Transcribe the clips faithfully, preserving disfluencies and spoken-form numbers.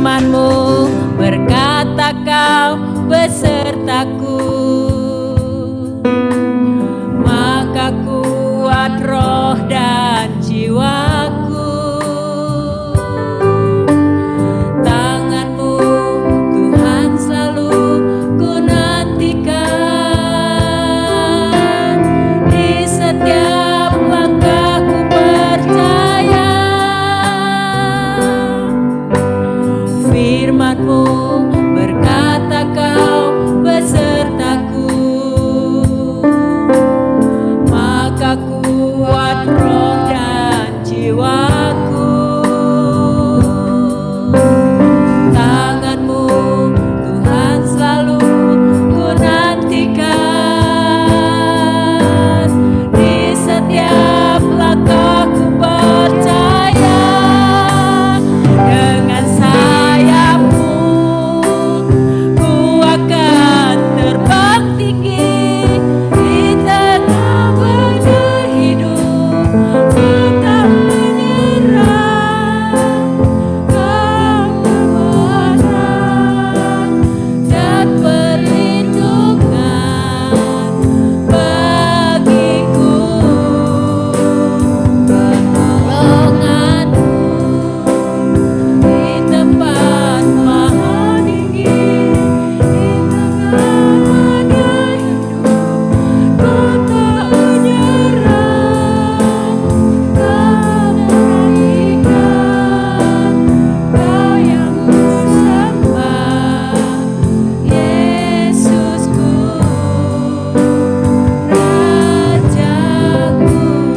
firman-Mu berkata Kau besertaku, maka kuat roh dan jiwaku. Tangan-Mu Tuhan selalu ku nantikan, di setiap langkahku percaya. Firman-Mu berkata Kau besertaku, maka kuat roh dan jiwaku. Tangan-Mu Tuhan selalu ku nantikan, di setiap langkahku percaya. Dengan sayap-Mu ku akan terbang tinggi di tengah badai hidup. Ku tak menyerah, Kau kekuatan dan perlindungan bagiku. Pertolongan-Mu di tempat maha tinggi, di tengah badai hidup. Ku tak menyerah, Kau menaikan, Kau yang kusembah, Yesusku, Rajaku.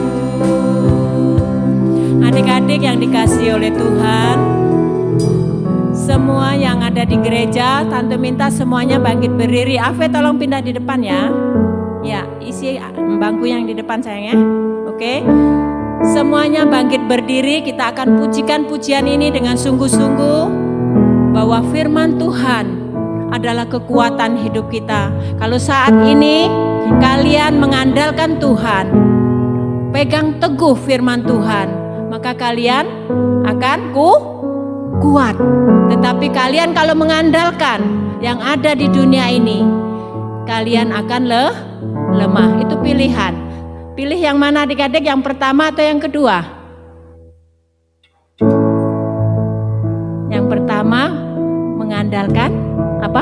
Adik-adik yang dikasihi oleh Tuhan, semua yang ada di gereja, Tante minta semuanya bangkit berdiri. Ave tolong pindah di depan ya. Ya, isi bangku yang di depan sayang ya. Oke. Semuanya bangkit berdiri, kita akan pujikan pujian ini dengan sungguh-sungguh bahwa firman Tuhan adalah kekuatan hidup kita. Kalau saat ini kalian mengandalkan Tuhan, pegang teguh firman Tuhan, maka kalian akan ku kuat. Tetapi kalian kalau mengandalkan yang ada di dunia ini, kalian akan le, lemah. Itu pilihan. Pilih yang mana adik-adik, yang pertama atau yang kedua? Yang pertama mengandalkan apa?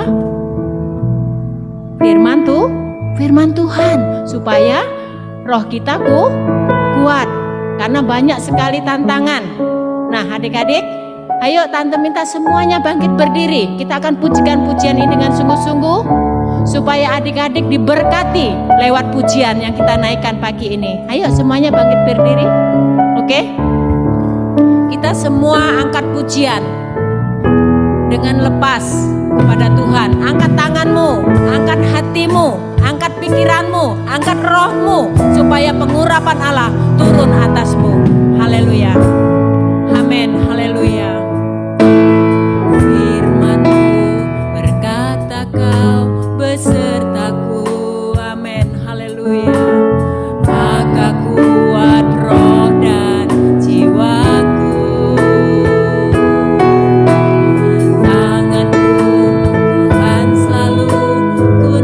Firman tuh, firman Tuhan, supaya roh kita ku kuat. Karena banyak sekali tantangan. Nah adik-adik, ayo Tante minta semuanya bangkit berdiri. Kita akan pujikan pujian ini dengan sungguh-sungguh, supaya adik-adik diberkati lewat pujian yang kita naikkan pagi ini. Ayo semuanya bangkit berdiri. Oke? Kita semua angkat pujian dengan lepas kepada Tuhan. Angkat tanganmu, angkat hatimu, angkat pikiranmu, angkat rohmu, supaya pengurapan Allah turun atasmu. Haleluya. Amin. Haleluya. Firman-Mu berkata Kau besertaku. Amin. Haleluya. Maka kuat roh dan jiwaku. Tangan-Mu Tuhan selalu ku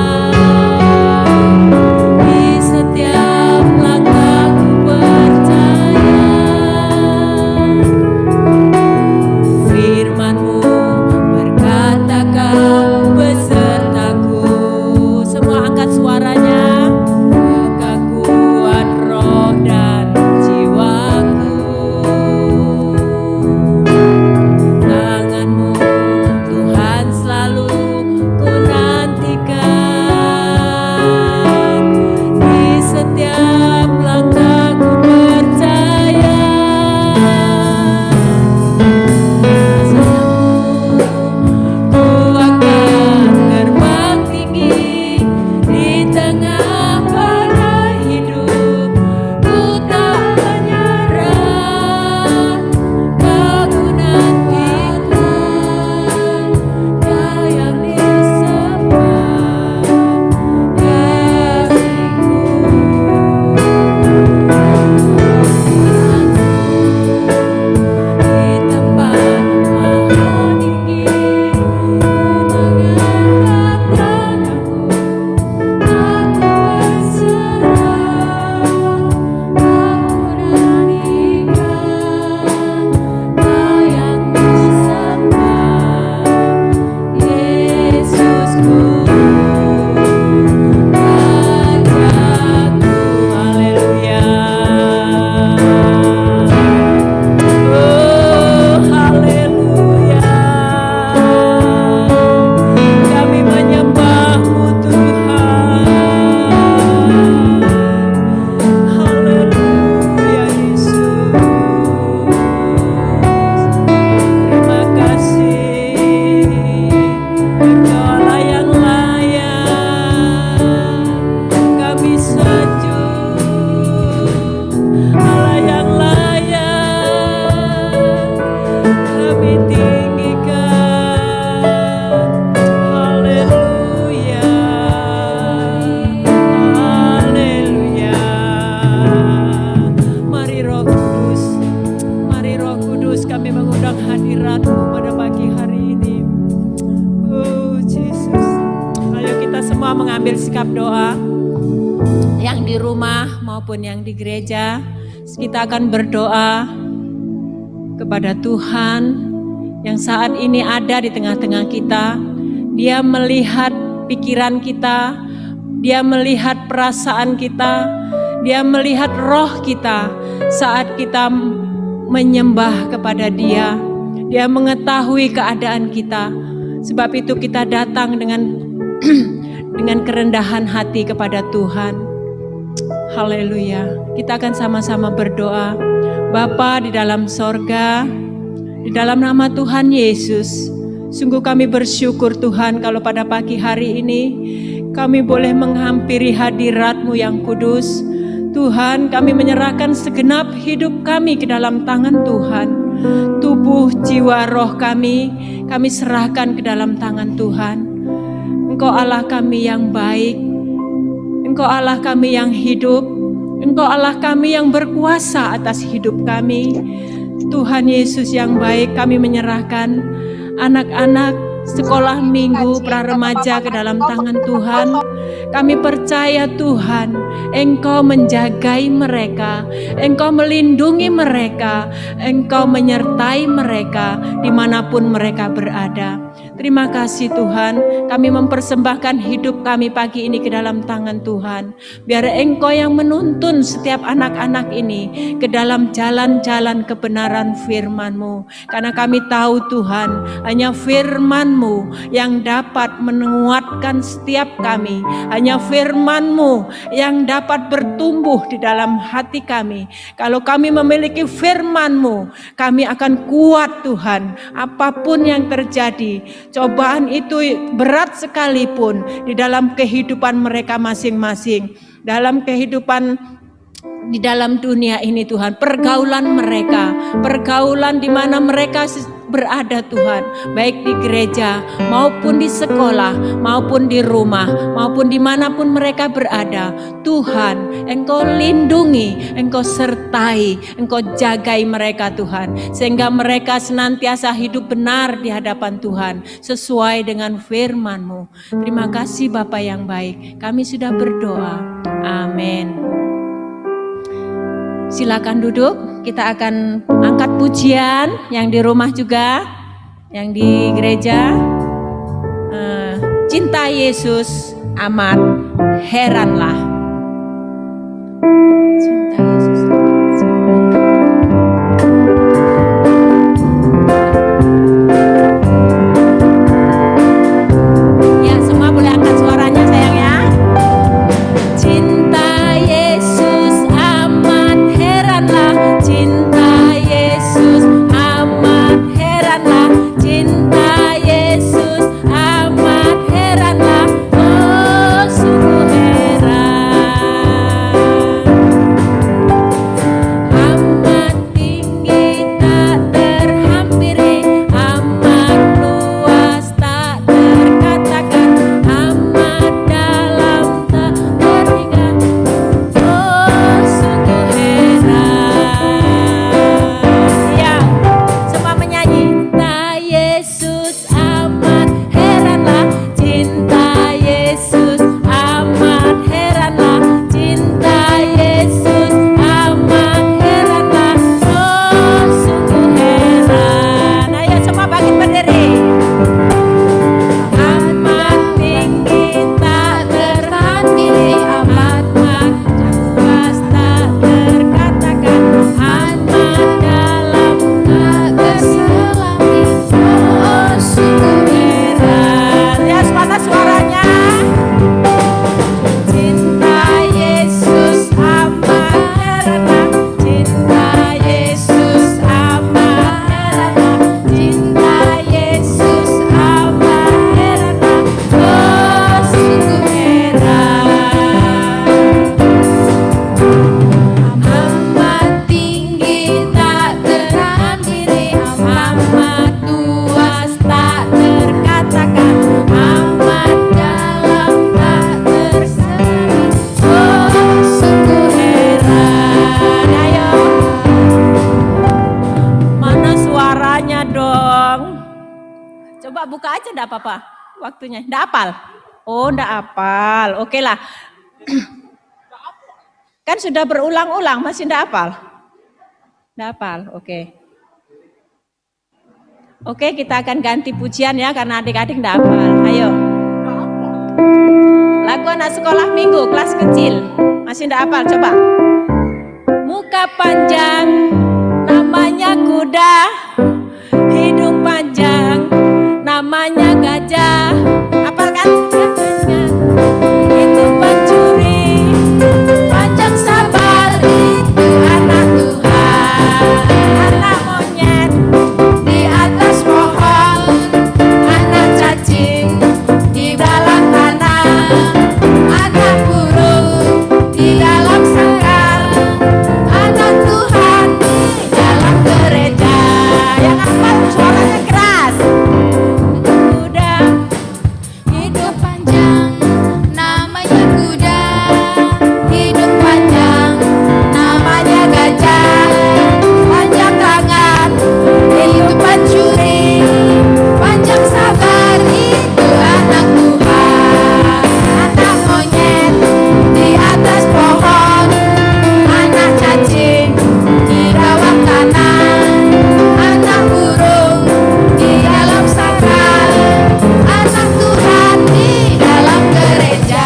nantikan, di setiap langkahku percaya. Kudus. Mari Roh Kudus, kami mengundang hadirat-Mu pada pagi hari ini. Oh Yesus. Ayo kita semua mengambil sikap doa. Yang di rumah maupun yang di gereja, kita akan berdoa kepada Tuhan yang saat ini ada di tengah-tengah kita. Dia melihat pikiran kita, Dia melihat perasaan kita, Dia melihat roh kita saat kita menyembah kepada Dia. Dia mengetahui keadaan kita. Sebab itu kita datang dengan dengan kerendahan hati kepada Tuhan. Haleluya. Kita akan sama-sama berdoa. Bapa di dalam sorga, di dalam nama Tuhan Yesus, sungguh kami bersyukur Tuhan kalau pada pagi hari ini kami boleh menghampiri hadirat-Mu yang kudus. Tuhan, kami menyerahkan segenap hidup kami ke dalam tangan Tuhan. Tubuh, jiwa, roh kami, kami serahkan ke dalam tangan Tuhan. Engkau Allah kami yang baik, Engkau Allah kami yang hidup, Engkau Allah kami yang berkuasa atas hidup kami. Tuhan Yesus yang baik, kami menyerahkan anak-anak sekolah minggu pra-remaja ke dalam tangan Tuhan. Kami percaya Tuhan, Engkau menjagai mereka, Engkau melindungi mereka, Engkau menyertai mereka dimanapun mereka berada. Terima kasih Tuhan, kami mempersembahkan hidup kami pagi ini ke dalam tangan Tuhan. Biar Engkau yang menuntun setiap anak-anak ini ke dalam jalan-jalan kebenaran firman-Mu. Karena kami tahu Tuhan, hanya firman-Mu yang dapat menguatkan setiap kami. Hanya firman-Mu yang dapat bertumbuh di dalam hati kami. Kalau kami memiliki firman-Mu, kami akan kuat Tuhan. Apapun yang terjadi, cobaan itu berat sekalipun di dalam kehidupan mereka masing-masing, dalam kehidupan di dalam dunia ini Tuhan, pergaulan mereka, pergaulan di mana mereka berada Tuhan, baik di gereja maupun di sekolah maupun di rumah maupun dimanapun mereka berada. Tuhan, Engkau lindungi, Engkau sertai, Engkau jagai mereka Tuhan, sehingga mereka senantiasa hidup benar di hadapan Tuhan sesuai dengan firman-Mu. Terima kasih Bapa yang baik, kami sudah berdoa. Amin. Silakan duduk, kita akan angkat pujian yang di rumah juga, yang di gereja. Uh, cinta Yesus amat heranlah. Cinta Yesus. Ya, semua boleh angkat suaranya sayang ya. Cinta Yesus amat heranlah, cinta Yesus amat heranlah, cinta Yesus amat heranlah, oh sungguh heran. Coba buka aja enggak apa-apa waktunya. Enggak hafal? Oh, enggak hafal. Oke lah. Kan sudah berulang-ulang, masih enggak hafal? Enggak hafal, oke. Oke, kita akan ganti pujian ya, karena adik-adik enggak hafal. Ayo. Lagu anak sekolah minggu, kelas kecil. Masih enggak hafal, coba. Muka panjang, namanya kuda. Hidung panjang, namanya gajah. Hafal kan? Itu pencuri, panjang sabar, itu anak Tuhan. Anak monyet di atas pohon, anak cacing di dalam tanah, anak burung di dalam sangkar, anak Tuhan di dalam gereja. Yang hafal suaranya keras. Kuda, hidup panjang, namanya kuda. Hidup panjang, namanya gajah. Panjang tangan, itu pencuri. Panjang sabar, itu anak Tuhan. Anak monyet di atas pohon, anak cacing di bawah tanah, anak burung di dalam sangkar, anak Tuhan di dalam gereja.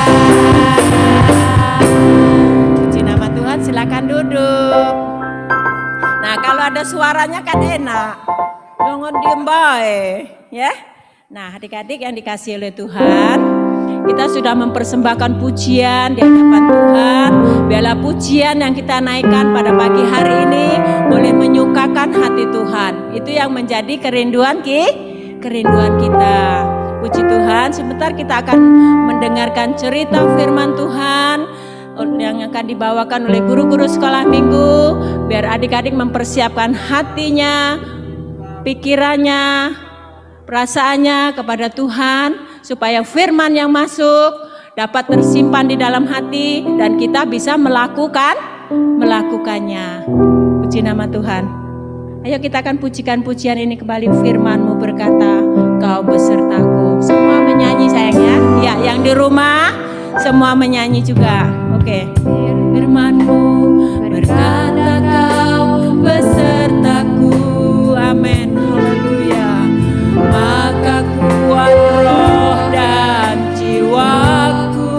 Puji nama Tuhan, silakan duduk. Nah, kalau ada suaranya kan enak. Jangan diem bae, ya. Nah, adik-adik yang dikasihi oleh Tuhan, kita sudah mempersembahkan pujian di hadapan Tuhan. Biarlah pujian yang kita naikkan pada pagi hari ini boleh menyukakan hati Tuhan. Itu yang menjadi kerinduan ki, kerinduan kita. Puji Tuhan, sebentar kita akan mendengarkan cerita firman Tuhan yang akan dibawakan oleh guru-guru sekolah minggu. Biar adik-adik mempersiapkan hatinya, pikirannya, perasaannya kepada Tuhan, supaya firman yang masuk dapat tersimpan di dalam hati dan kita bisa melakukan melakukannya. Puji nama Tuhan. Ayo kita akan pujikan pujian ini kembali. Firman-Mu berkata, Kau besertaku. Semua menyanyi sayangnya. Ya, yang di rumah semua menyanyi juga. Oke. Firman-Mu berkata, Kau besertaku. Amin. Haleluya. Maka kuat roh dan jiwaku.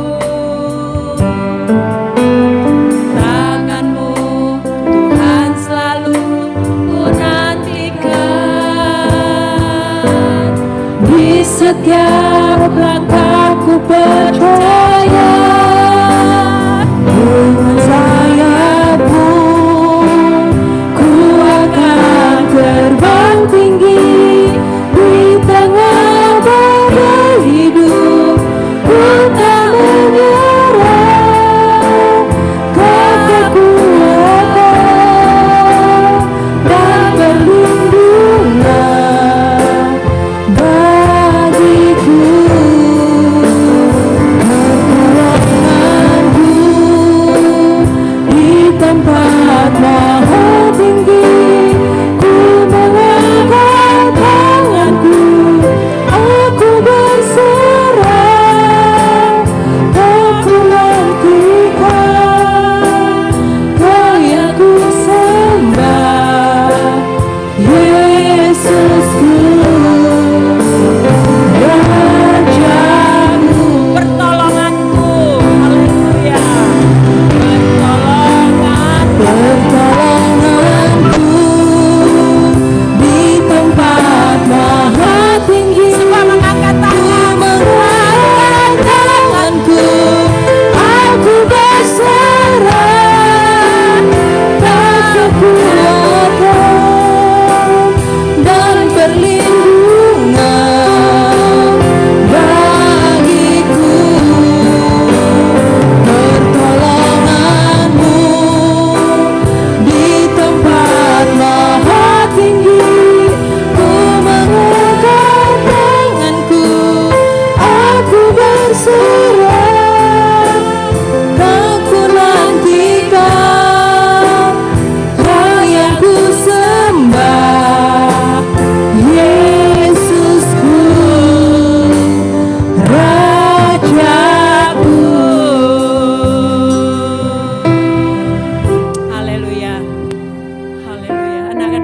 Tangan-Mu Tuhan selalu ku nantikan. Di setiap langkahku percaya, dengan sayap-Mu ku akan terbang tinggi. Di tengah badai hidup ku tak menyerah. Kau kekuatan dan perlindungan bagiku.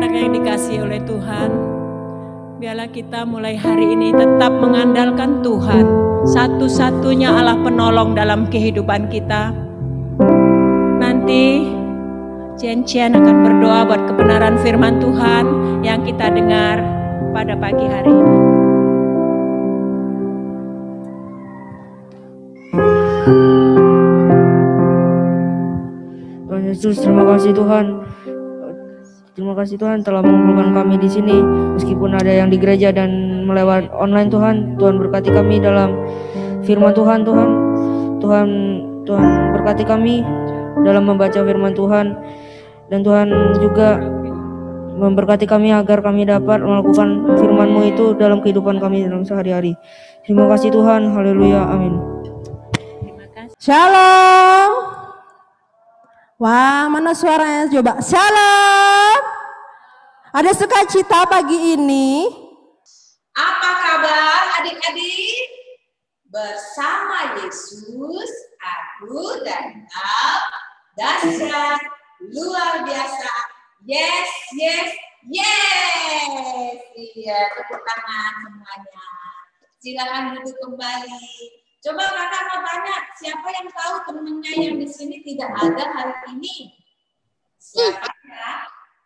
anak-anak yang dikasihi oleh Tuhan, biarlah kita mulai hari ini tetap mengandalkan Tuhan, satu-satunya Allah penolong dalam kehidupan kita. Nanti Cian-Cian akan berdoa buat kebenaran firman Tuhan yang kita dengar pada pagi hari ini. Tuhan Yesus, terima kasih Tuhan. Terima kasih Tuhan telah mengumpulkan kami di sini, meskipun ada yang di gereja dan melewat online. Tuhan, Tuhan berkati kami dalam firman Tuhan. Tuhan, Tuhan, Tuhan berkati kami dalam membaca firman Tuhan, dan Tuhan juga memberkati kami agar kami dapat melakukan firman-Mu itu dalam kehidupan kami dalam sehari-hari. Terima kasih Tuhan, haleluya, amin. Shalom. Wah, mana suaranya coba? Shalom. Ada sukacita pagi ini? Apa kabar adik-adik? Bersama Yesus, aku dan kau dahsyat, luar biasa. Yes, yes, yes. Iya, tepuk tangan semuanya. Silakan duduk kembali. Coba kakak mau tanya, siapa yang tahu temennya yang di sini tidak ada hari ini? Siapa ya?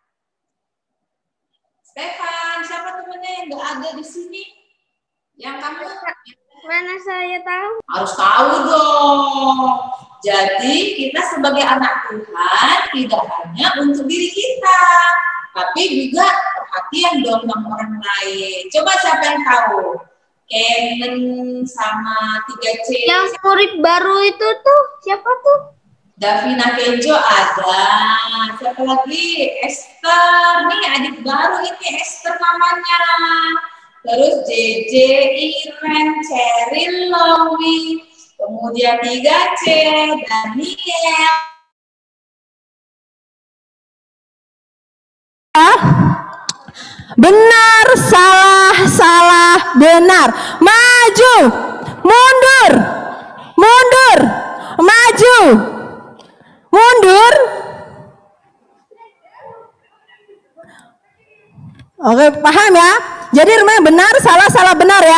Stefan, siapa temennya yang nggak ada di sini? Yang kamu? Mana saya tahu? Harus tahu dong. Jadi kita sebagai anak Tuhan tidak hanya untuk diri kita, tapi juga perhatian dong sama orang lain. Coba siapa yang tahu? Canon sama tiga C. Yang murid baru itu tuh siapa tuh? Davina Kenjo ada. Siapa lagi? Esther. Nih adik baru ini Esther namanya. Terus J J, Iren, Cheryl, Lowi. Kemudian tiga C, Daniel. Benar, salah, salah, benar. Maju, mundur, mundur, maju, mundur. Oke, paham ya? Jadi rumahnya benar, salah, salah, benar ya.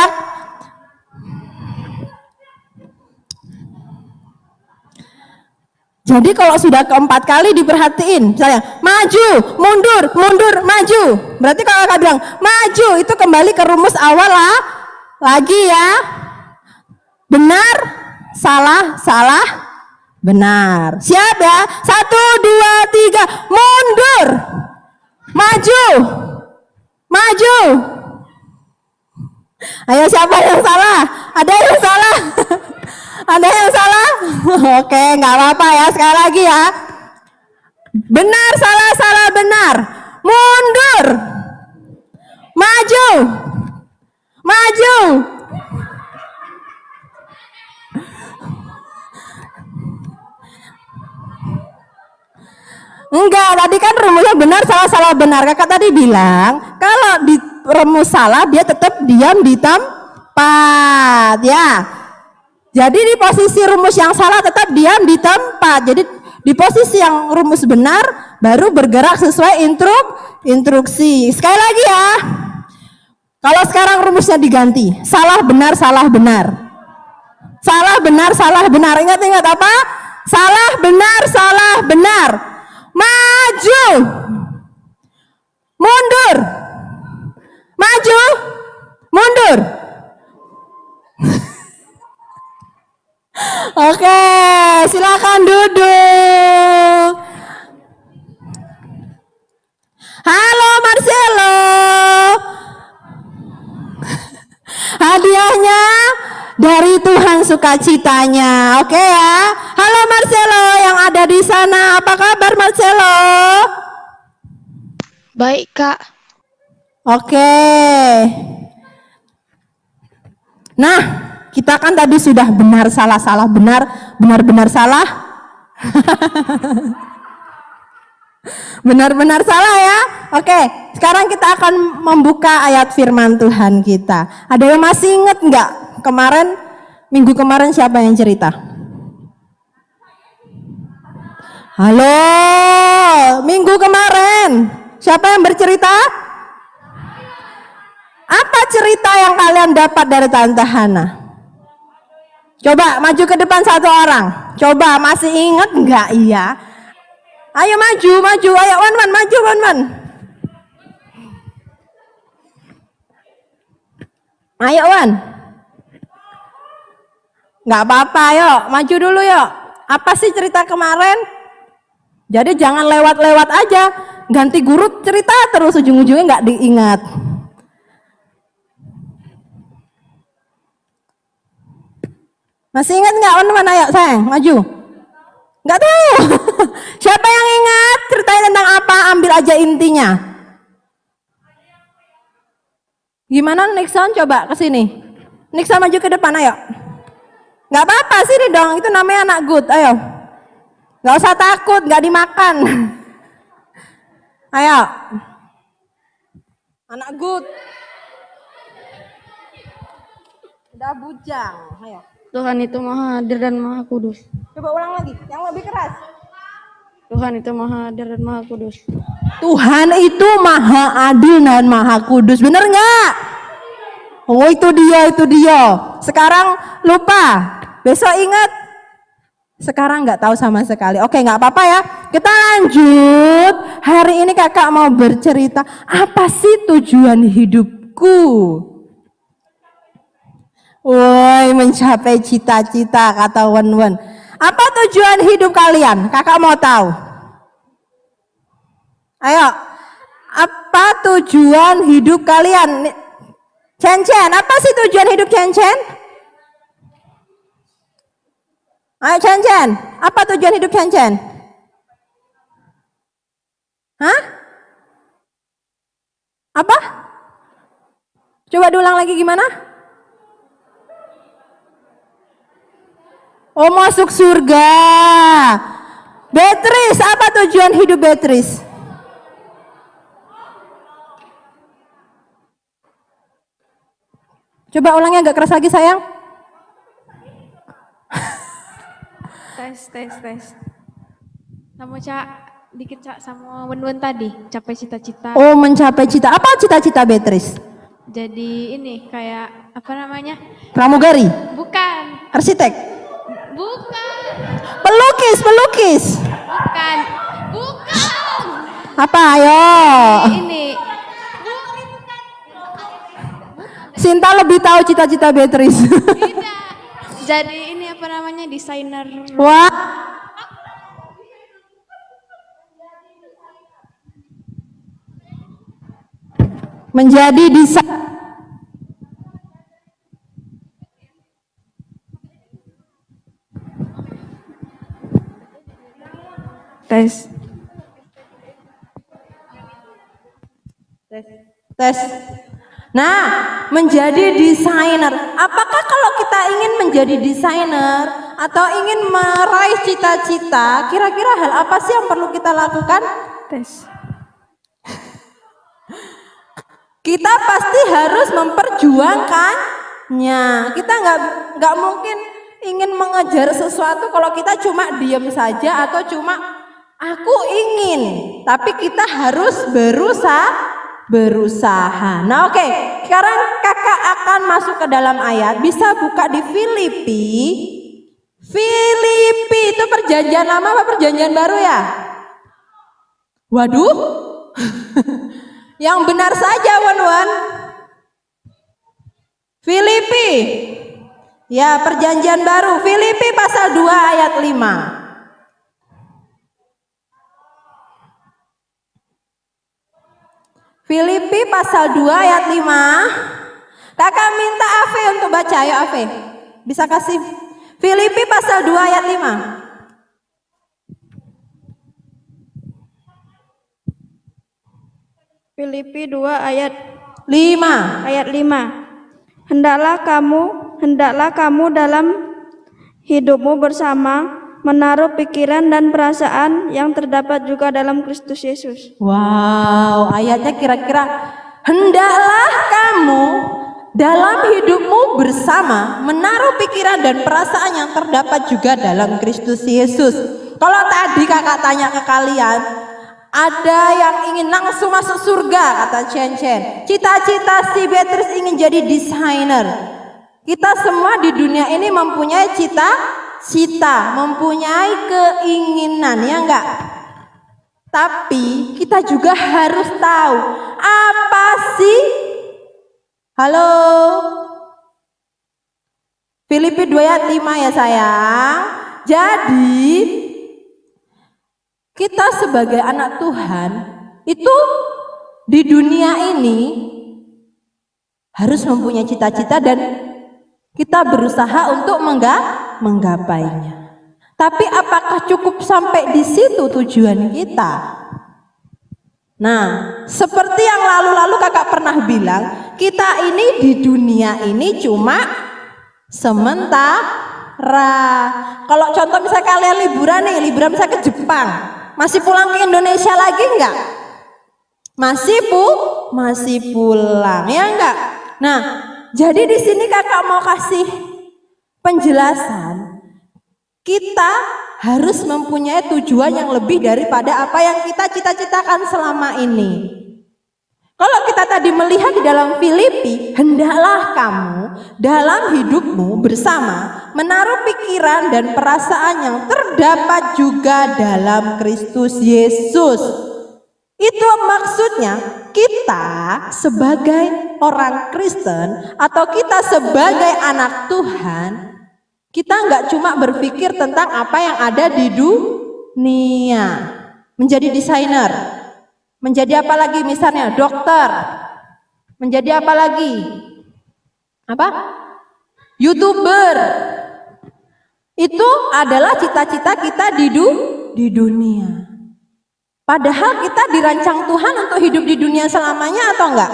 Jadi kalau sudah keempat kali diperhatiin, misalnya maju, mundur, mundur, maju. Berarti kalau kakak bilang maju, itu kembali ke rumus awal lah. Lagi ya. Benar, salah, salah, benar. Siap ya? Satu, dua, tiga, mundur. Maju. Maju. Ayo siapa yang salah? Ada yang salah? Ada yang salah? Oke, nggak apa-apa ya. Sekali lagi ya. Benar, salah, salah, benar. Mundur. Maju. Maju. Enggak, tadi kan rumusnya benar, salah, salah, benar. Kakak tadi bilang, kalau di rumus salah, dia tetap diam di tempat. Ya. Jadi di posisi rumus yang salah tetap diam di tempat. Jadi di posisi yang rumus benar baru bergerak sesuai instruk instruksi. Sekali lagi ya. Kalau sekarang rumusnya diganti, salah benar salah benar. Salah benar salah benar. Ingat-ingat apa? Salah benar salah benar. Maju. Mundur. Maju. Mundur. Oke, silakan duduk. Halo Marcelo. Hadiahnya dari Tuhan sukacitanya. Oke ya. Halo Marcelo yang ada di sana. Apa kabar Marcelo? Baik, Kak. Oke. Nah, kita kan tadi sudah benar salah salah benar, benar benar salah. Benar-benar salah ya. Oke, sekarang kita akan membuka ayat firman Tuhan kita. Ada yang masih ingat nggak kemarin, minggu kemarin siapa yang cerita? Halo, minggu kemarin Siapa yang bercerita? Apa cerita yang kalian dapat dari Tante Hana? Coba maju ke depan satu orang. Coba masih ingat enggak? Iya. Ayo maju, maju. Ayo Wan Wan, maju Wan Wan. Ayo Wan. Enggak apa-apa, yuk. Maju dulu yuk. Apa sih cerita kemarin? Jadi jangan lewat-lewat aja. Ganti guru cerita terus ujung-ujungnya enggak diingat. Masih ingat nggak Wan Wan? Ayo sayang, maju. Nggak tahu. Siapa yang ingat? Ceritain tentang apa? Ambil aja intinya. Gimana Nixon? Coba ke sini. Nixon maju ke depan, ayo. Nggak apa-apa sini dong. Itu namanya anak good. Ayo. Nggak usah takut, nggak dimakan. Ayo. Anak good. Udah bujang. Ayo. Tuhan itu maha hadir dan maha kudus. Coba ulang lagi, yang lebih keras. Tuhan itu maha hadir dan maha kudus. Tuhan itu maha adil dan maha kudus. Bener nggak? Oh itu dia, itu dia. Sekarang lupa, besok ingat. Sekarang nggak tahu sama sekali. Oke, nggak apa-apa ya. Kita lanjut. Hari ini kakak mau bercerita. Apa sih tujuan hidupku? Woi, mencapai cita-cita kata Wan Wan. Apa tujuan hidup kalian? Kakak mau tahu. Ayo, apa tujuan hidup kalian? Chen Chen, apa sih tujuan hidup Chen Chen? Ayo Chen Chen, apa tujuan hidup Chen Chen? Hah? Apa? Coba diulang lagi gimana? Oh, masuk surga. Beatrice, apa tujuan hidup Beatrice? Coba ulangnya agak keras lagi sayang. Tes, tes, tes. Sama Cak, dikit Cak sama Wen-Wen tadi, capai cita-cita. Oh, mencapai cita. Apa cita-cita Beatrice? Jadi ini kayak apa namanya? Pramugari? Bukan, Arsitek? bukan, Pelukis, pelukis. bukan, bukan. Apa ayo? Ini Sinta lebih tahu cita-cita Beatrice. tidak. Jadi ini apa namanya? Desainer. Wah. Menjadi desain. Tes. Tes. Nah, menjadi desainer. Apakah kalau kita ingin menjadi desainer atau ingin meraih cita-cita, kira-kira hal apa sih yang perlu kita lakukan? Tes. Kita pasti harus memperjuangkannya. Kita nggak nggak mungkin ingin mengejar sesuatu kalau kita cuma diam saja atau cuma aku ingin, tapi kita harus berusaha. berusaha. Nah, oke, okay. Sekarang kakak akan masuk ke dalam ayat. Bisa buka di Filipi. Filipi itu perjanjian lama apa perjanjian baru ya? Waduh. Yang benar saja, Wan-Wan. Filipi. Ya, perjanjian baru. Filipi pasal dua ayat lima. Filipi pasal dua ayat lima. Kakak minta Ave untuk baca. Ayo Ave. Bisa kasih Filipi pasal dua ayat lima. Filipi dua ayat lima. ayat lima. Hendaklah kamu, hendaklah kamu dalam hidupmu bersama menaruh pikiran dan perasaan yang terdapat juga dalam Kristus Yesus. Wow, ayatnya kira-kira hendaklah kamu dalam hidupmu bersama menaruh pikiran dan perasaan yang terdapat juga dalam Kristus Yesus. Kalau tadi kakak tanya ke kalian, Ada yang ingin langsung masuk surga, kata Chen Chen. Cita-cita si Beatrice ingin jadi desainer. Kita semua di dunia ini mempunyai cita-cita, mempunyai keinginan, ya enggak? Tapi kita juga harus tahu apa sih? Halo? Filipi dua ayat lima ya sayang. Jadi kita sebagai anak Tuhan itu di dunia ini harus mempunyai cita-cita dan kita berusaha untuk mengga- menggapainya. Tapi apakah cukup sampai di situ tujuan kita? Nah, seperti yang lalu-lalu kakak pernah bilang, kita ini di dunia ini cuma sementara. Kalau contoh misalnya kalian liburan nih, liburan misalnya ke Jepang, masih pulang ke Indonesia lagi enggak? Masih pu, masih pulang, ya enggak? Nah, jadi di sini kakak mau kasih penjelasan. Kita harus mempunyai tujuan yang lebih daripada apa yang kita cita-citakan selama ini. Kalau kita tadi melihat di dalam Filipi, hendaklah kamu dalam hidupmu bersama menaruh pikiran dan perasaan yang terdapat juga dalam Kristus Yesus. Itu maksudnya kita sebagai orang Kristen atau kita sebagai anak Tuhan, kita nggak cuma berpikir tentang apa yang ada di dunia, menjadi desainer, menjadi apa lagi misalnya dokter, menjadi apa lagi? Apa? YouTuber. Itu adalah cita-cita kita di du di dunia. Padahal kita dirancang Tuhan untuk hidup di dunia selamanya atau enggak?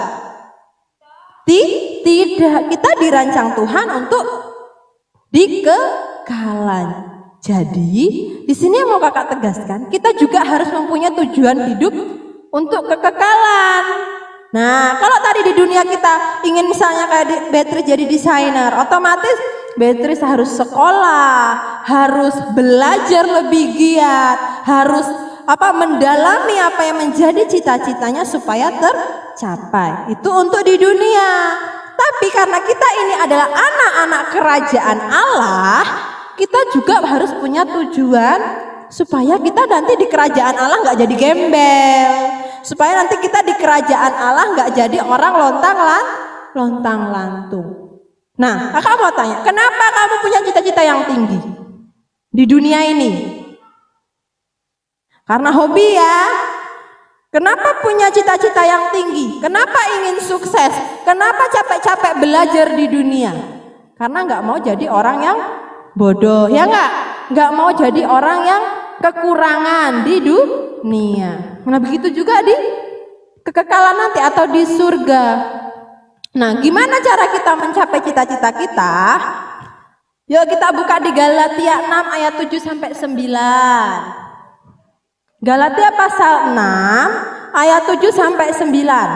Tidak, kita dirancang Tuhan untuk dikekalan. Jadi, di sini yang mau kakak tegaskan, kita juga harus mempunyai tujuan hidup untuk kekekalan. Nah, kalau tadi di dunia kita ingin misalnya kayak Beatrice jadi desainer, otomatis Beatrice harus sekolah, harus belajar lebih giat, harus apa mendalami apa yang menjadi cita-citanya supaya tercapai. Itu untuk di dunia. Tapi karena kita ini adalah anak-anak kerajaan Allah, kita juga harus punya tujuan supaya kita nanti di kerajaan Allah nggak jadi gembel, supaya nanti kita di kerajaan Allah nggak jadi orang lontang lan, lontang lantung. Nah, kakak mau tanya, kenapa kamu punya cita-cita yang tinggi di dunia ini? Karena hobi ya. Kenapa punya cita-cita yang tinggi? Kenapa ingin sukses? Kenapa capek-capek belajar di dunia? Karena nggak mau jadi orang yang bodoh, ya nggak? Nggak mau jadi orang yang kekurangan di dunia. Nah begitu juga di kekekalan nanti atau di surga. Nah gimana cara kita mencapai cita-cita kita? Yuk kita buka di Galatia enam ayat tujuh sampai sembilan. Galatia pasal enam ayat tujuh sampai sembilan.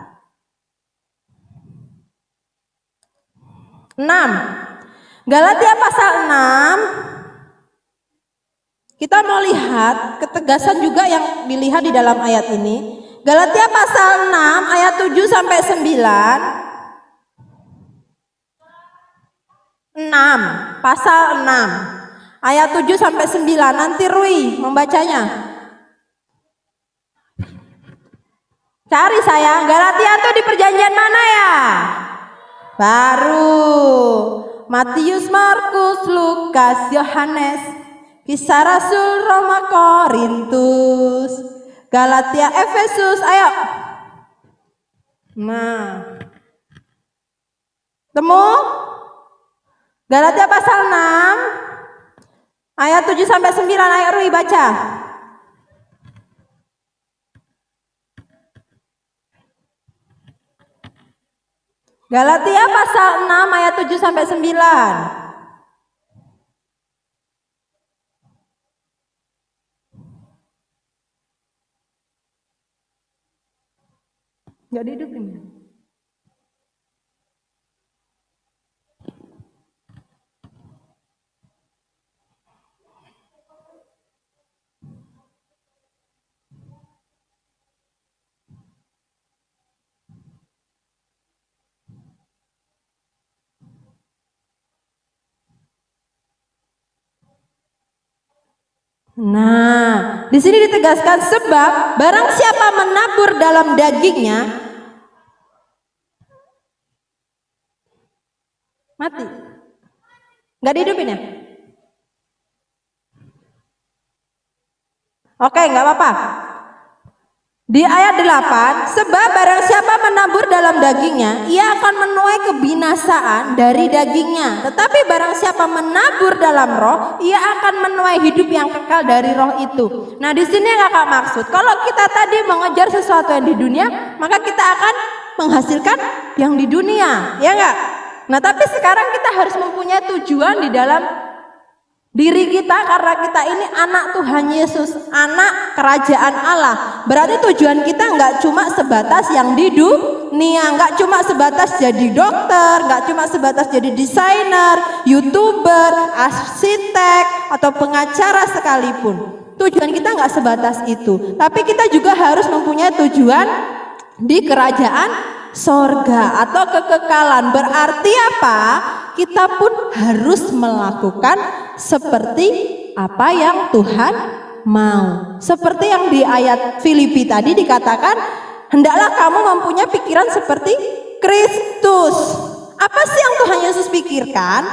enam. Galatia pasal enam. Kita mau lihat ketegasan juga yang dilihat di dalam ayat ini. Galatia pasal enam ayat tujuh sampai sembilan. enam, pasal enam ayat tujuh sampai sembilan. Nanti Rui membacanya. Cari sayang, Galatia tuh di perjanjian mana ya? Baru. Matius, Markus, Lukas, Yohanes, Kisah Rasul, Roma, Korintus, Galatia, Efesus, ayo. Nah. Temu? Galatia pasal enam ayat tujuh sampai sembilan, ayo Rui baca. Galatia pasal enam ayat tujuh sampai sembilan. Enggak dihidupin. Nah, di sini ditegaskan sebab barang siapa menabur dalam dagingnya mati. Nggak dihidupin ya? Oke, nggak apa-apa. Di ayat delapan, sebab barang siapa menabur dalam dagingnya, ia akan menuai kebinasaan dari dagingnya. Tetapi barang siapa menabur dalam roh, ia akan menuai hidup yang kekal dari roh itu. Nah, di sini yang kakak maksud, kalau kita tadi mengejar sesuatu yang di dunia, maka kita akan menghasilkan yang di dunia, ya enggak? Nah, tapi sekarang kita harus mempunyai tujuan di dalam diri kita, karena kita ini anak Tuhan Yesus, anak kerajaan Allah. Berarti tujuan kita nggak cuma sebatas yang di dunia, nggak cuma sebatas jadi dokter, nggak cuma sebatas jadi desainer, youtuber, arsitek, atau pengacara sekalipun. Tujuan kita nggak sebatas itu, tapi kita juga harus mempunyai tujuan di kerajaan sorga atau kekekalan. Berarti apa? Kita pun harus melakukan seperti apa yang Tuhan mau. Seperti yang di ayat Filipi tadi dikatakan, hendaklah kamu mempunyai pikiran seperti Kristus. Apa sih yang Tuhan Yesus pikirkan?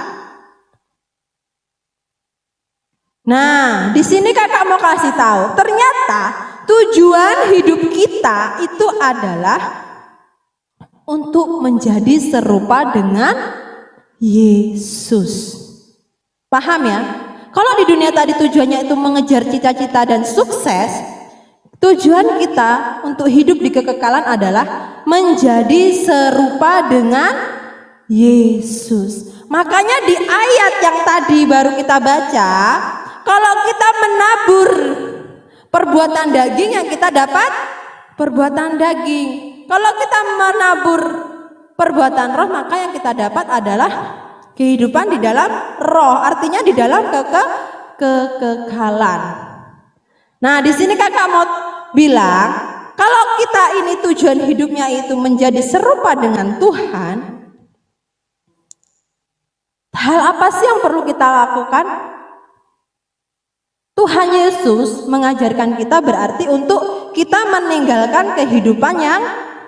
Nah, di sini kakak mau kasih tahu, ternyata tujuan hidup kita itu adalah untuk menjadi serupa dengan Yesus. Paham ya? Kalau di dunia tadi tujuannya itu mengejar cita-cita dan sukses, tujuan kita untuk hidup di kekekalan adalah menjadi serupa dengan Yesus. Makanya di ayat yang tadi baru kita baca, kalau kita menabur perbuatan daging, yang kita dapat perbuatan daging. Kalau kita menabur perbuatan roh, maka yang kita dapat adalah kehidupan di dalam roh, artinya di dalam keke kekekalan. Nah, di sini kakak mau bilang, kalau kita ini tujuan hidupnya itu menjadi serupa dengan Tuhan, hal apa sih yang perlu kita lakukan? Tuhan Yesus mengajarkan kita berarti untuk kita meninggalkan kehidupan yang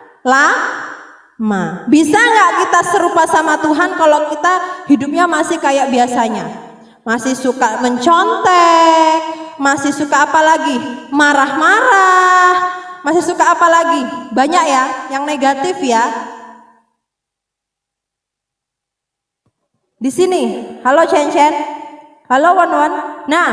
lama. Bisa nggak kita serupa sama Tuhan kalau kita hidupnya masih kayak biasanya? Masih suka mencontek, masih suka apa lagi? Marah-marah, masih suka apa lagi? Banyak ya, yang negatif ya. Di sini, halo Chen Chen, halo Wan Wan. Nah,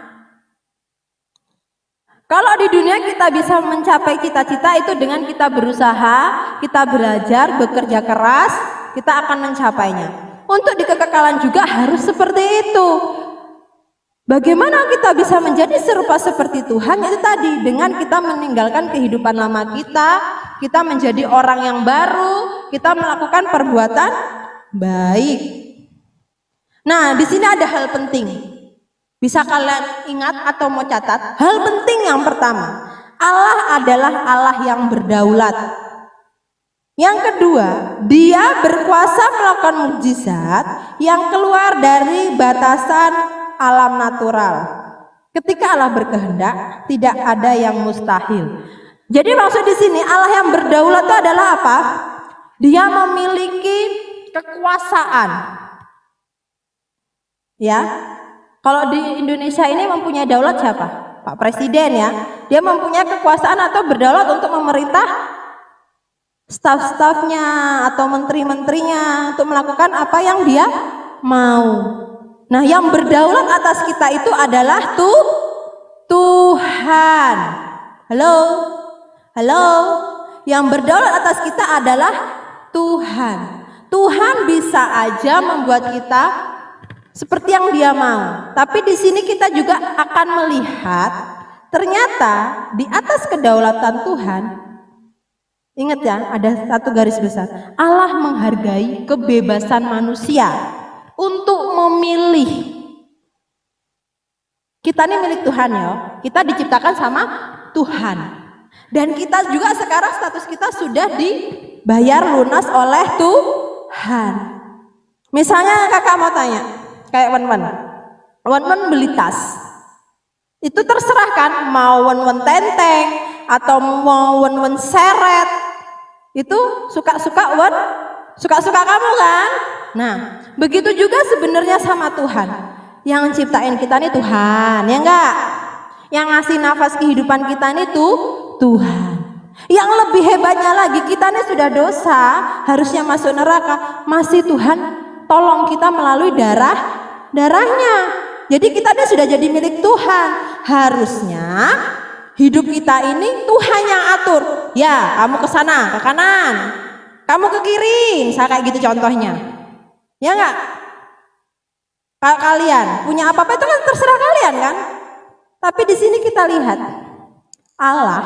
kalau di dunia kita bisa mencapai cita-cita itu dengan kita berusaha, kita belajar, bekerja keras, kita akan mencapainya. Untuk di kekekalan juga harus seperti itu. Bagaimana kita bisa menjadi serupa seperti Tuhan? Itu tadi, dengan kita meninggalkan kehidupan lama kita, kita menjadi orang yang baru, kita melakukan perbuatan baik. Nah, di sini ada hal penting. Bisa kalian ingat atau mau catat? Hal penting yang pertama, Allah adalah Allah yang berdaulat. Yang kedua, Dia berkuasa melakukan mukjizat yang keluar dari batasan alam natural. Ketika Allah berkehendak, tidak ada yang mustahil. Jadi maksud di sini Allah yang berdaulat itu adalah apa? Dia memiliki kekuasaan. Ya. Kalau di Indonesia ini mempunyai daulat siapa? Pak Presiden ya. Dia mempunyai kekuasaan atau berdaulat untuk memerintah staf-stafnya atau menteri-menterinya untuk melakukan apa yang dia mau. Nah, yang berdaulat atas kita itu adalah tuh Tuhan. Halo? Halo? Yang berdaulat atas kita adalah Tuhan. Tuhan bisa aja membuat kita seperti yang Dia mau. Tapi di sini kita juga akan melihat ternyata di atas kedaulatan Tuhan, ingat ya, ada satu garis besar. Allah menghargai kebebasan manusia untuk memilih. Kita ini milik Tuhan ya. Kita diciptakan sama Tuhan. Dan kita juga sekarang status kita sudah dibayar lunas oleh Tuhan. Misalnya kakak mau tanya, kayak Wan-Wan, Wan-Wan beli tas, Itu terserah kan, mau wen-wen tenteng atau mau wen-wen seret. Itu suka-suka wen, suka-suka kamu kan? Nah, begitu juga sebenarnya sama Tuhan. Yang menciptain kita nih Tuhan, ya enggak? Yang ngasih nafas kehidupan kita nih tuh Tuhan. Yang lebih hebatnya lagi, kita nih sudah dosa, harusnya masuk neraka, masih Tuhan tolong kita melalui darah darahnya. Jadi kita nih sudah jadi milik Tuhan. Harusnya hidup kita ini Tuhan yang atur. Ya, kamu ke sana, ke kanan, kamu ke kiri, misalnya kayak gitu contohnya. Ya enggak? Kalau kalian punya apa-apa itu kan terserah kalian kan? Tapi di sini kita lihat Allah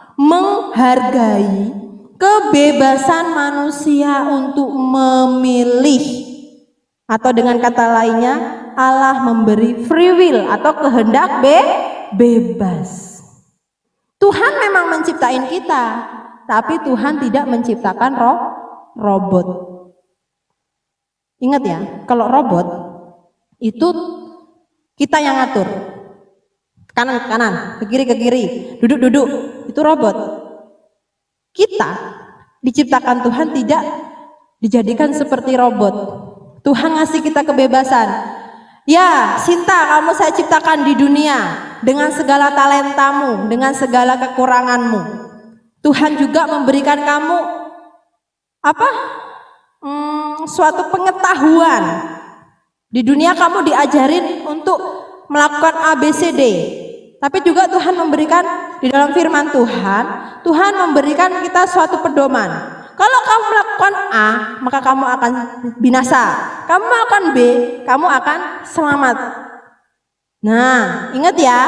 menghargai kebebasan manusia untuk memilih, atau dengan kata lainnya Allah memberi free will atau kehendak be bebas. Tuhan memang menciptain kita, tapi Tuhan tidak menciptakan ro robot. Ingat ya, kalau robot itu kita yang ngatur, kanan ke kanan, ke kiri ke kiri, duduk duduk, itu robot. Kita diciptakan Tuhan tidak dijadikan seperti robot. Tuhan ngasih kita kebebasan. Ya, Sinta, kamu saya ciptakan di dunia dengan segala talentamu, dengan segala kekuranganmu. Tuhan juga memberikan kamu apa? Hmm, suatu pengetahuan. Di dunia kamu diajarin untuk melakukan A B C D. Tapi juga Tuhan memberikan di dalam firman Tuhan, Tuhan memberikan kita suatu pedoman. Kalau kamu melakukan A, maka kamu akan binasa. Kamu melakukan B, kamu akan selamat. Nah, ingat ya.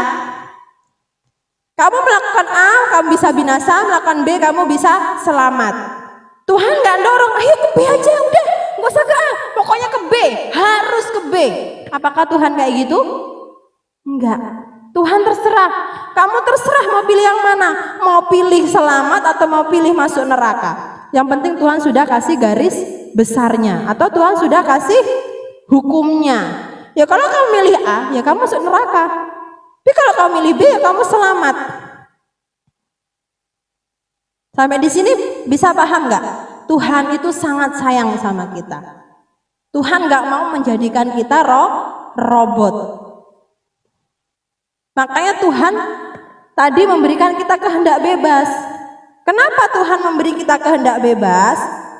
Kamu melakukan A, kamu bisa binasa, melakukan B, kamu bisa selamat. Tuhan nggak dorong, ayo ke B aja udah, nggak usah ke A, pokoknya ke B, harus ke B. Apakah Tuhan kayak gitu? Enggak. Tuhan terserah. Kamu terserah mau pilih yang mana, mau pilih selamat atau mau pilih masuk neraka. Yang penting Tuhan sudah kasih garis besarnya, atau Tuhan sudah kasih hukumnya. Ya kalau kamu milih A, ya kamu masuk neraka. Tapi kalau kamu milih B, ya kamu selamat. Sampai di sini bisa paham nggak? Tuhan itu sangat sayang sama kita. Tuhan nggak mau menjadikan kita ro robot. Makanya Tuhan tadi memberikan kita kehendak bebas. Kenapa Tuhan memberi kita kehendak bebas?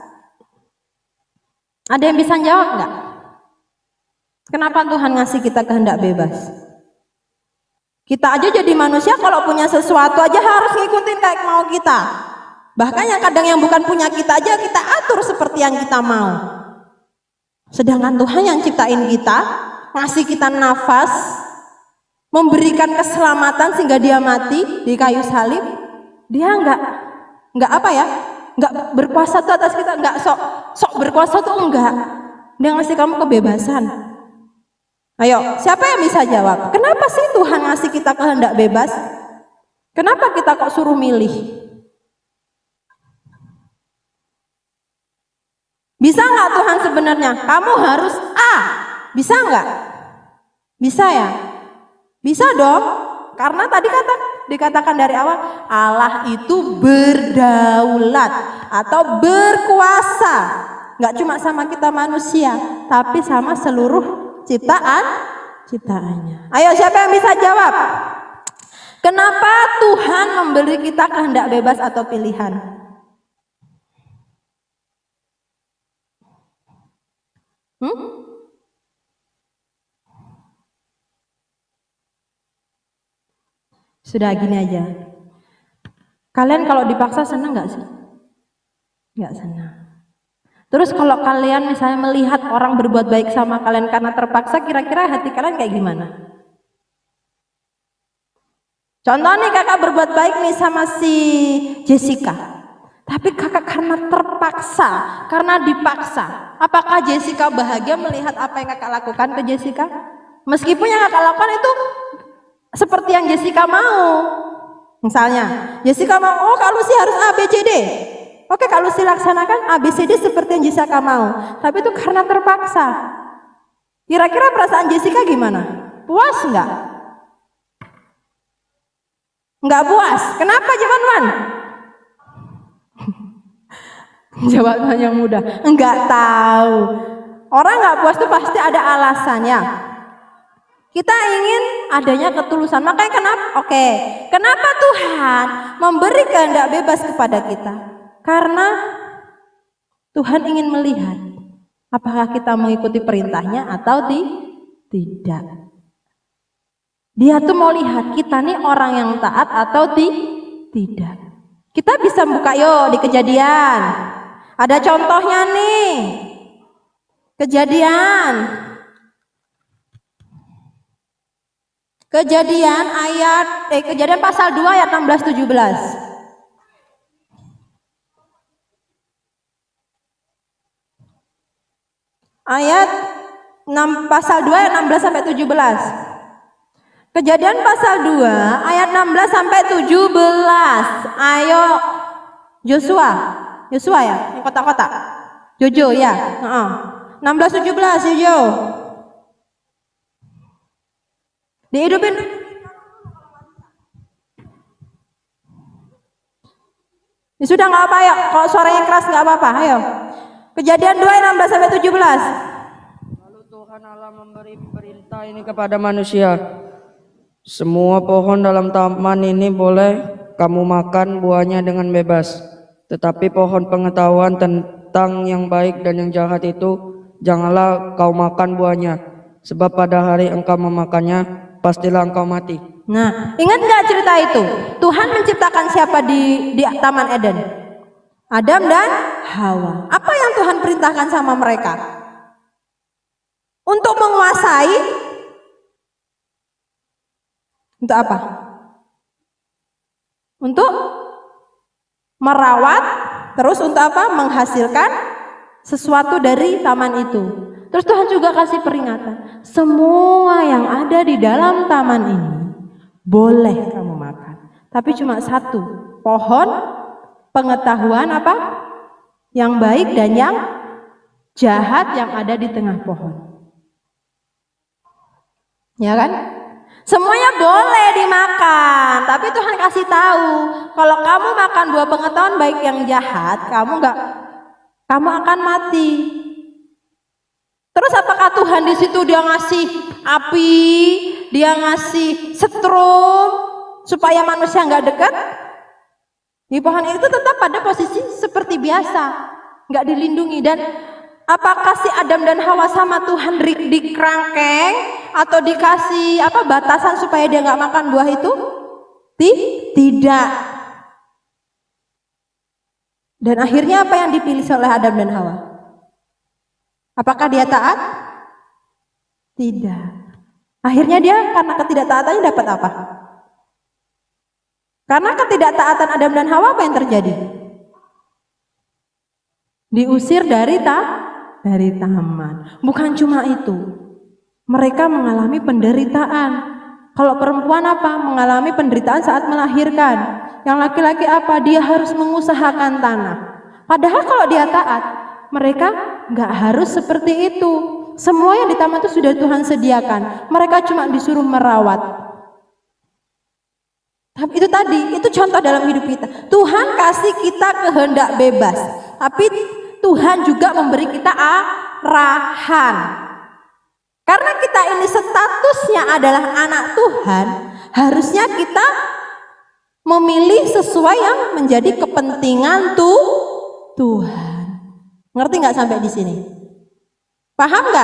Ada yang bisa jawab nggak? Kenapa Tuhan ngasih kita kehendak bebas? Kita aja jadi manusia kalau punya sesuatu aja harus ngikutin kayak mau kita. Bahkan yang kadang yang bukan punya kita aja kita atur seperti yang kita mau. Sedangkan Tuhan yang ciptain kita, ngasih kita nafas, memberikan keselamatan sehingga dia mati di kayu salib, dia enggak enggak apa ya? Enggak berkuasa tuh atas kita, enggak sok sok berkuasa tuh enggak. Dia ngasih kamu kebebasan. Ayo, siapa yang bisa jawab? Kenapa sih Tuhan ngasih kita kehendak bebas? Kenapa kita kok suruh milih? Bisa nggak Tuhan sebenarnya? Kamu harus A. Bisa nggak? Bisa ya? Bisa dong. Karena tadi kata dikatakan dari awal, Allah itu berdaulat atau berkuasa. Nggak cuma sama kita manusia, tapi sama seluruh ciptaan ciptaannya. Ayo, siapa yang bisa jawab? Kenapa Tuhan memberi kita kehendak bebas atau pilihan? Hmm? Sudah gini aja. Kalian kalau dipaksa senang nggak sih? Nggak senang. Terus kalau kalian misalnya melihat orang berbuat baik sama kalian karena terpaksa, kira-kira hati kalian kayak gimana? Contoh nih, kakak berbuat baik nih sama si Jessica. Tapi kakak karena terpaksa, karena dipaksa. Apakah Jessica bahagia melihat apa yang kakak lakukan ke Jessica? Meskipun yang kakak lakukan itu seperti yang Jessica mau. Misalnya, Jessica mau, oh Kak Lucy harus A, B, C, D. Oke, Kak Lucy laksanakan A, B, C, D seperti yang Jessica mau. Tapi itu karena terpaksa. Kira-kira perasaan Jessica gimana? Puas enggak? Enggak puas. Kenapa teman-teman? Jawaban yang mudah. Enggak tahu. Orang enggak puas itu pasti ada alasannya. Kita ingin adanya ketulusan. Makanya kenapa? Oke. Kenapa Tuhan memberi kehendak bebas kepada kita? Karena Tuhan ingin melihat apakah kita mengikuti perintahnya atau di, tidak. Dia tuh mau lihat kita nih orang yang taat atau di, tidak. Kita bisa buka yuk di Kejadian. Ada contohnya nih. Kejadian. Kejadian ayat eh Kejadian pasal dua ayat enam belas tujuh belas. Ayat enam pasal dua ayat enam belas sampai tujuh belas. Kejadian pasal dua ayat enam belas sampai tujuh belas. Ayo Joshua. Joshua ya, yang kotak-kotak. Jojo ya. Heeh. enam belas tujuh belas Jojo. Dihidupin. Ini sudah nggak apa ya? Kalau suaranya keras nggak apa-apa. Ayo. Kejadian dua enam belas sampai tujuh belas. Lalu Tuhan Allah memberi perintah ini kepada manusia. Semua pohon dalam taman ini boleh kamu makan buahnya dengan bebas. Tetapi pohon pengetahuan tentang yang baik dan yang jahat itu janganlah kau makan buahnya. Sebab pada hari engkau memakannya pastilah engkau mati. Nah, ingat nggak cerita itu? Tuhan menciptakan siapa di di Taman Eden? Adam dan Hawa. Apa yang Tuhan perintahkan sama mereka? Untuk menguasai. Untuk apa? Untuk merawat, terus untuk apa? Menghasilkan sesuatu dari taman itu. Terus Tuhan juga kasih peringatan. Semua yang ada di dalam taman ini boleh kamu makan. Tapi cuma satu, pohon pengetahuan apa? Yang baik dan yang jahat yang ada di tengah pohon. Ya kan? Semuanya boleh dimakan, tapi Tuhan kasih tahu kalau kamu makan buah pengetahuan baik yang jahat, kamu enggak, kamu akan mati. Terus apakah Tuhan di situ dia ngasih api, dia ngasih setrum supaya manusia enggak dekat? Di pohon itu tetap pada posisi seperti biasa, enggak dilindungi. Dan apakah si Adam dan Hawa sama Tuhan dikerangkeng atau dikasih apa batasan supaya dia nggak makan buah itu? Tidak. Dan akhirnya apa yang dipilih oleh Adam dan Hawa? Apakah dia taat? Tidak. Akhirnya dia karena ketidaktaatannya dapat apa? Karena ketidaktaatan Adam dan Hawa apa yang terjadi? Diusir dari ta dari taman. Bukan cuma itu, mereka mengalami penderitaan. Kalau perempuan apa? Mengalami penderitaan saat melahirkan. Yang laki-laki apa? Dia harus mengusahakan tanah. Padahal kalau dia taat, mereka nggak harus seperti itu. Semua yang di taman itu sudah Tuhan sediakan. Mereka cuma disuruh merawat. Tapi itu tadi, itu contoh dalam hidup kita. Tuhan kasih kita kehendak bebas, tapi Tuhan juga memberi kita arahan. Karena kita ini statusnya adalah anak Tuhan, harusnya kita memilih sesuai yang menjadi kepentingan tuh Tuhan. Ngerti nggak sampai di sini? Paham nggak?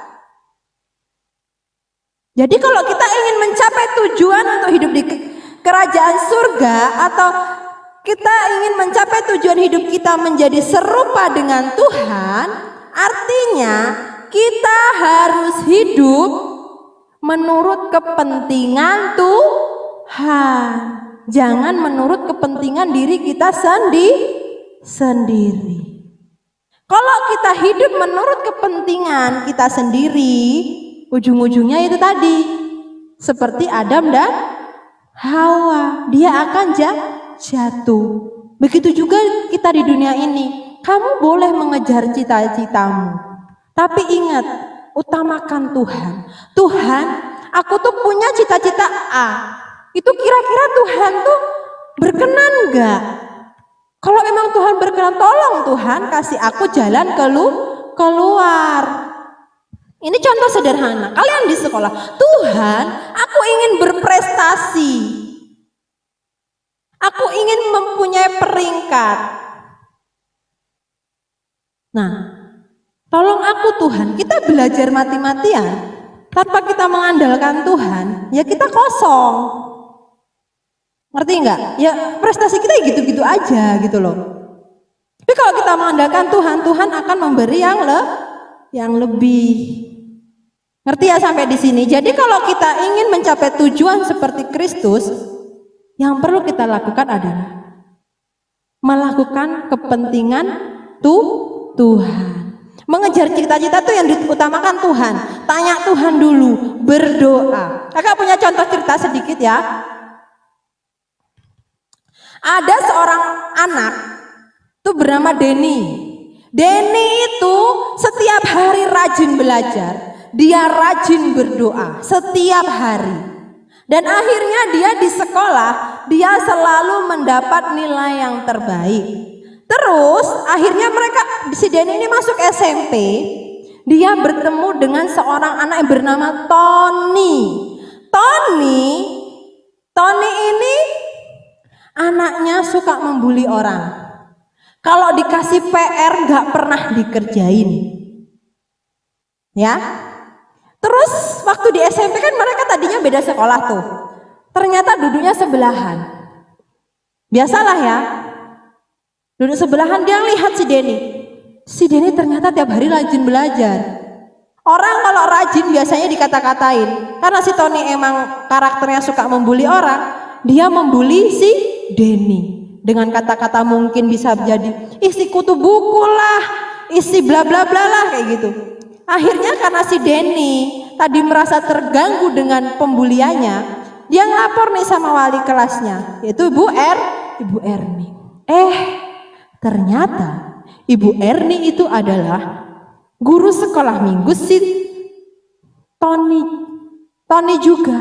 Jadi kalau kita ingin mencapai tujuan untuk hidup di kerajaan surga, atau kita ingin mencapai tujuan hidup kita menjadi serupa dengan Tuhan, artinya kita harus hidup menurut kepentingan Tuhan. Jangan menurut kepentingan diri kita sendi sendiri. Kalau kita hidup menurut kepentingan kita sendiri, ujung-ujungnya itu tadi seperti Adam dan Hawa, dia akan jatuh. Begitu juga kita di dunia ini. Kamu boleh mengejar cita-citamu, tapi ingat, utamakan Tuhan. Tuhan, aku tuh punya cita-cita A, itu kira-kira Tuhan tuh berkenan enggak? Kalau memang Tuhan berkenan, tolong Tuhan kasih aku jalan kelu keluar. Ini contoh sederhana. Kalian di sekolah, Tuhan, aku ingin berprestasi. Aku ingin mempunyai peringkat. Nah, tolong aku Tuhan, kita belajar mati-matian. Tanpa kita mengandalkan Tuhan, ya kita kosong. Ngerti enggak? Ya prestasi kita gitu-gitu aja gitu loh. Tapi kalau kita mengandalkan Tuhan, Tuhan akan memberi yang le yang lebih. Ngerti ya sampai di sini? Jadi kalau kita ingin mencapai tujuan seperti Kristus, yang perlu kita lakukan adalah melakukan kepentingan tuh Tuhan. Mengejar cita-cita itu yang diutamakan Tuhan. Tanya Tuhan dulu, berdoa. Kakak punya contoh cerita sedikit ya. Ada seorang anak tuh bernama Denny. Denny itu setiap hari rajin belajar. Dia rajin berdoa setiap hari. Dan akhirnya dia di sekolah, dia selalu mendapat nilai yang terbaik. Terus akhirnya mereka, si Denny ini masuk S M P, dia bertemu dengan seorang anak yang bernama Tony. Tony, Tony ini anaknya suka membuli orang. Kalau dikasih P R gak pernah dikerjain. Ya. Terus waktu di S M P kan mereka tadinya beda sekolah tuh. Ternyata duduknya sebelahan. Biasalah ya. Duduk sebelahan, dia lihat si Denny. Si Denny ternyata tiap hari rajin belajar. Orang kalau rajin biasanya dikata-katain. Karena si Tony emang karakternya suka membuli orang, dia membuli si Denny. Dengan kata-kata mungkin bisa jadi isi kutu buku lah, isi bla bla bla lah kayak gitu. Akhirnya karena si Denny tadi merasa terganggu dengan pembuliannya, dia ngelapor nih sama wali kelasnya, yaitu Ibu R, Ibu Erni. Eh, ternyata Ibu Erni itu adalah guru sekolah minggu si Tony. Tony juga.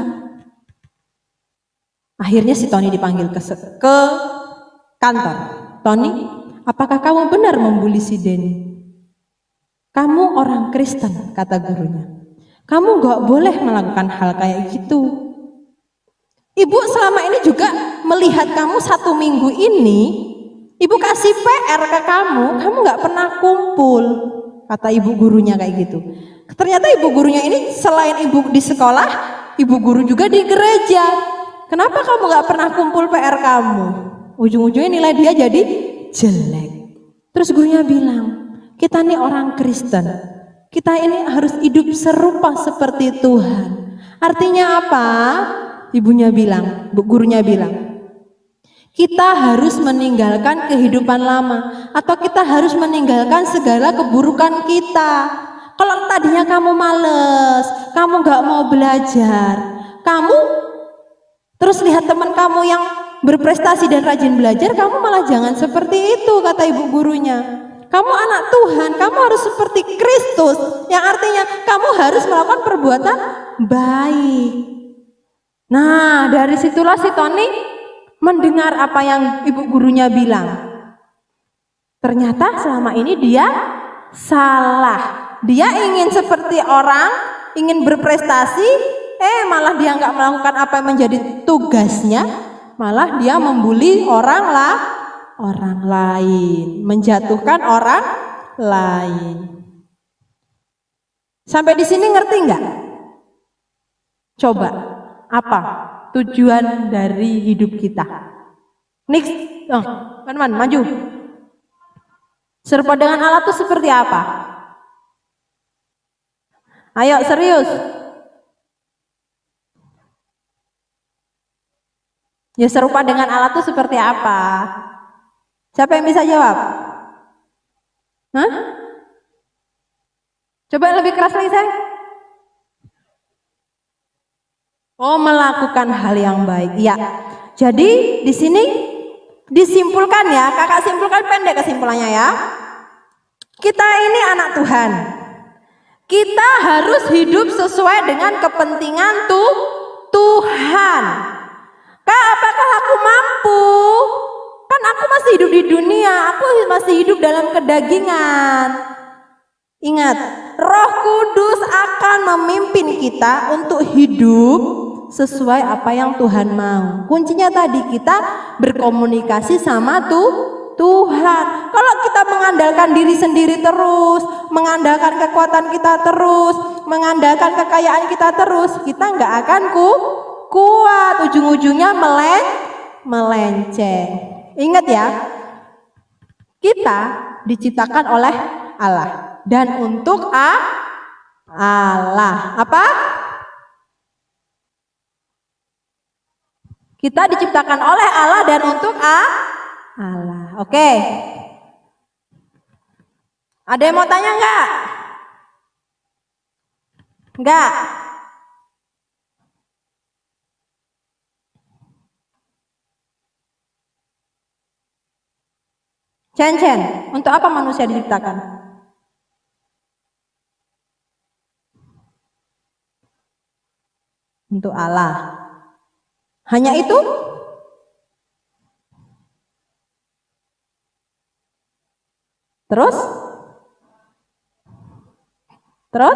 Akhirnya si Tony dipanggil ke, ke kantor. Tony, apakah kamu benar membuli si Denny? Kamu orang Kristen, kata gurunya. Kamu gak boleh melakukan hal kayak gitu. Ibu selama ini juga melihat kamu satu minggu ini, ibu kasih P R ke kamu, kamu gak pernah kumpul, kata ibu gurunya kayak gitu. Ternyata ibu gurunya ini selain ibu di sekolah, ibu guru juga di gereja. Kenapa kamu gak pernah kumpul P R kamu? Ujung-ujungnya nilai dia jadi jelek. Terus gurunya bilang, kita nih orang Kristen, kita ini harus hidup serupa seperti Tuhan. Artinya apa? Ibunya bilang, bu gurunya bilang, kita harus meninggalkan kehidupan lama, atau kita harus meninggalkan segala keburukan kita. Kalau tadinya kamu males, kamu gak mau belajar, kamu terus lihat teman kamu yang berprestasi dan rajin belajar, kamu malah jangan seperti itu, kata ibu gurunya. Kamu anak Tuhan, kamu harus seperti Kristus, yang artinya kamu harus melakukan perbuatan baik. Nah, dari situlah si Tony mendengar apa yang ibu gurunya bilang. Ternyata selama ini dia salah. Dia ingin seperti orang, ingin berprestasi, eh malah dia nggak melakukan apa yang menjadi tugasnya, malah dia membuli orang lah. Orang lain, menjatuhkan orang lain. Sampai di sini ngerti nggak? Coba, apa tujuan dari hidup kita? Next, oh, teman-teman maju. Serupa dengan Allah itu seperti apa? Ayo serius. Ya serupa dengan Allah itu seperti apa? Siapa yang bisa jawab? Hah? Coba yang lebih keras lagi saya. Oh, melakukan hal yang baik. Ya. Jadi di sini disimpulkan ya, kakak simpulkan pendek kesimpulannya ya. Kita ini anak Tuhan. Kita harus hidup sesuai dengan kepentingan tuh Tuhan. Kak, apakah aku mampu? Kan aku masih hidup di dunia, aku masih hidup dalam kedagingan. Ingat, Roh Kudus akan memimpin kita untuk hidup sesuai apa yang Tuhan mau. Kuncinya tadi kita berkomunikasi sama tuh Tuhan. Kalau kita mengandalkan diri sendiri terus, mengandalkan kekuatan kita terus, mengandalkan kekayaan kita terus, kita nggak akan ku kuat. Ujung-ujungnya melen melenceng. Ingat ya, kita diciptakan oleh Allah dan untuk a Allah. Apa? Kita diciptakan oleh Allah dan untuk a Allah. Oke. Ada yang mau tanya enggak? Enggak. Cen-cen, untuk apa manusia diciptakan? Untuk Allah. Hanya itu? Terus? Terus?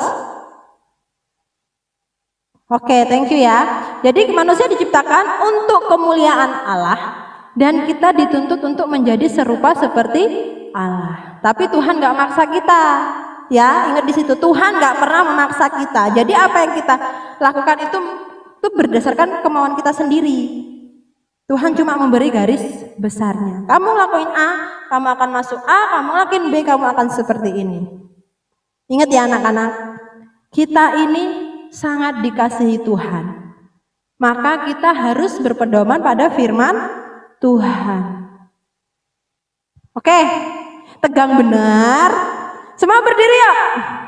Oke, thank you ya. Jadi manusia diciptakan untuk kemuliaan Allah dan kita dituntut untuk menjadi serupa seperti Allah. Tapi Tuhan gak maksa kita. Ya, ingat di situ Tuhan gak pernah memaksa kita. Jadi apa yang kita lakukan itu itu berdasarkan kemauan kita sendiri. Tuhan cuma memberi garis besarnya. Kamu lakuin A, kamu akan masuk A, kamu lakuin B, kamu akan seperti ini. Ingat ya anak-anak, kita ini sangat dikasihi Tuhan. Maka kita harus berpedoman pada firman Tuhan. Oke, tegang benar. Semua berdiri ya.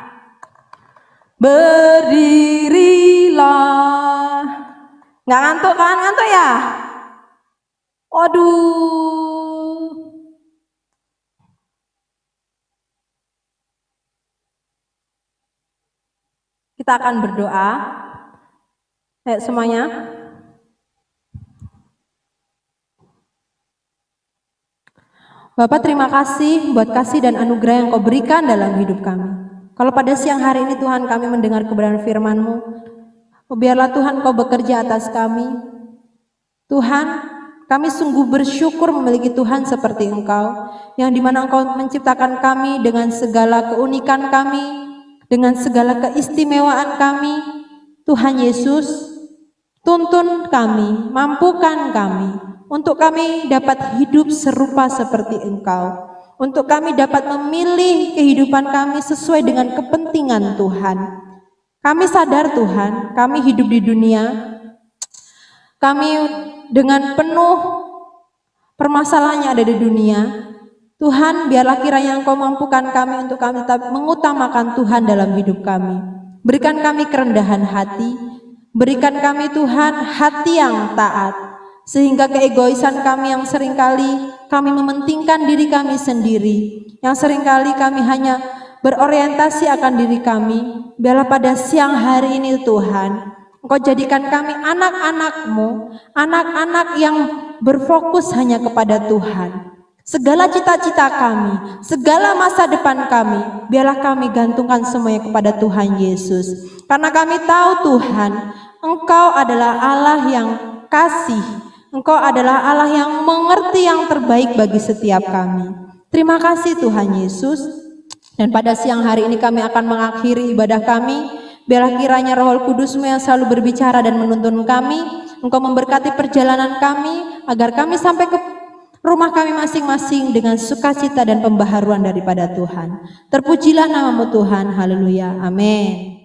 Berdirilah. Nggak ngantuk kan? Ngantuk ya? Waduh. Kita akan berdoa. Ayo semuanya. Bapak, terima kasih buat kasih dan anugerah yang Kau berikan dalam hidup kami. Kalau pada siang hari ini Tuhan kami mendengar kebenaran firman-Mu, biarlah Tuhan Kau bekerja atas kami. Tuhan, kami sungguh bersyukur memiliki Tuhan seperti Engkau, yang dimana Engkau menciptakan kami dengan segala keunikan kami, dengan segala keistimewaan kami. Tuhan Yesus, tuntun kami, mampukan kami, untuk kami dapat hidup serupa seperti Engkau. Untuk kami dapat memilih kehidupan kami sesuai dengan kepentingan Tuhan. Kami sadar Tuhan, kami hidup di dunia, kami dengan penuh permasalahan yang ada di dunia. Tuhan, biarlah kiranya Engkau mampukan kami untuk kami tetap mengutamakan Tuhan dalam hidup kami. Berikan kami kerendahan hati, berikan kami Tuhan hati yang taat, sehingga keegoisan kami yang seringkali kami mementingkan diri kami sendiri, yang seringkali kami hanya berorientasi akan diri kami, biarlah pada siang hari ini Tuhan, Engkau jadikan kami anak-anak-Mu, anak-anak yang berfokus hanya kepada Tuhan. Segala cita-cita kami, segala masa depan kami, biarlah kami gantungkan semuanya kepada Tuhan Yesus. Karena kami tahu Tuhan, Engkau adalah Allah yang kasih, Engkau adalah Allah yang mengerti yang terbaik bagi setiap kami. Terima kasih Tuhan Yesus. Dan pada siang hari ini kami akan mengakhiri ibadah kami. Biarlah kiranya Roh Kudus-Mu yang selalu berbicara dan menuntun kami. Engkau memberkati perjalanan kami, agar kami sampai ke rumah kami masing-masing dengan sukacita dan pembaharuan daripada Tuhan. Terpujilah nama-Mu Tuhan. Haleluya. Amin.